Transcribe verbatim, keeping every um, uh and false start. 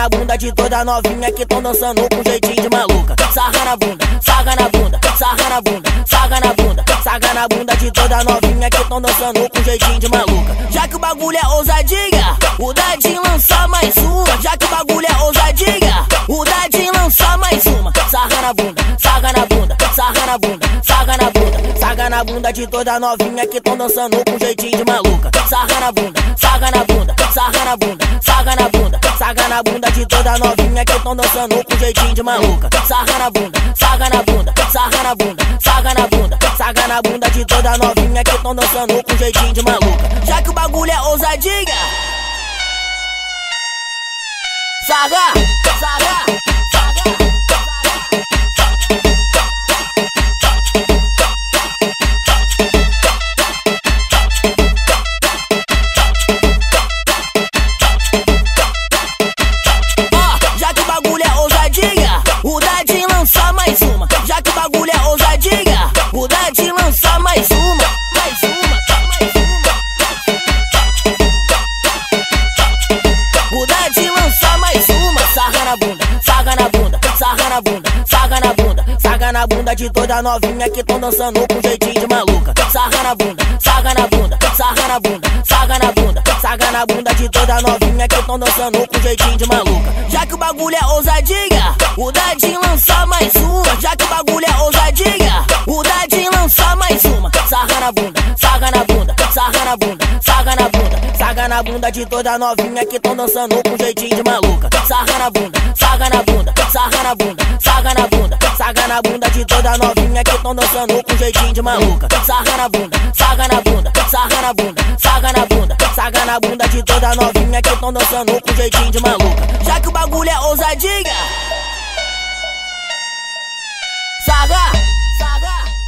na bunda de toda novinha que tão dançando com jeitinho de maluca. Sarra na bunda, sarra na bunda, sarra na bunda, sarra na bunda, sarra na bunda de toda novinha que tão dançando com jeitinho de maluca. Já que o bagulho é ousadia, o Dadinho lança mais uma. Já que o bagulho é ousadia, o Dadinho lança mais uma. Sarra na bunda, sarra na bunda, sarra na bunda, sarra na bunda, sarra na bunda de toda novinha que tão dançando com jeitinho de maluca. Sarra na bunda, sarra na bunda, sarra na bunda, sarra na bunda, sarra na bunda de toda novinha que tão dançando com jeitinho de maluca. Sarra na bunda, sarra na bunda, sarra na bunda, sarra na bunda, sarra na bunda de toda novinha que tão dançando com jeitinho de maluca. Já que o bagulho é ousadia, sarra, sarra, sarra. O Dadinho lança mais uma. Já que o bagulho é ousadia, o Dadinho lança mais uma. Mais uma, mais uma. O Dadinho lança mais uma. Sarra na bunda, sarra na bunda, sarra na bunda, sarra na bunda, sarra na bunda de toda novinha que tão dançando com jeitinho de maluca. Sarra na bunda, sarra na bunda, sarra na bunda, sarra na bunda, sarra na bunda de toda novinha que tão dançando com jeitinho de maluca. Já que o bagulho é ousadia, o Dadinho lança mais uma. Já que o bagulho é ousadia, o Dadinho lança mais uma. Sarra na bunda, sarra na bunda, sarra na bunda, sarra na bunda, sarra na bunda de toda novinha que tão dançando com jeitinho de maluca. Sarra na bunda, sarra na bunda, sarra na bunda, sarra na bunda, sarra na bunda de toda novinha que tão dançando com jeitinho de maluca. Sarra na bunda, sarra na bunda, sarra na bunda, sarra na bunda, sarra na bunda de toda novinha que tão dançando com jeitinho de maluca. Já que o bagulho é ousadia, sarra, sarra.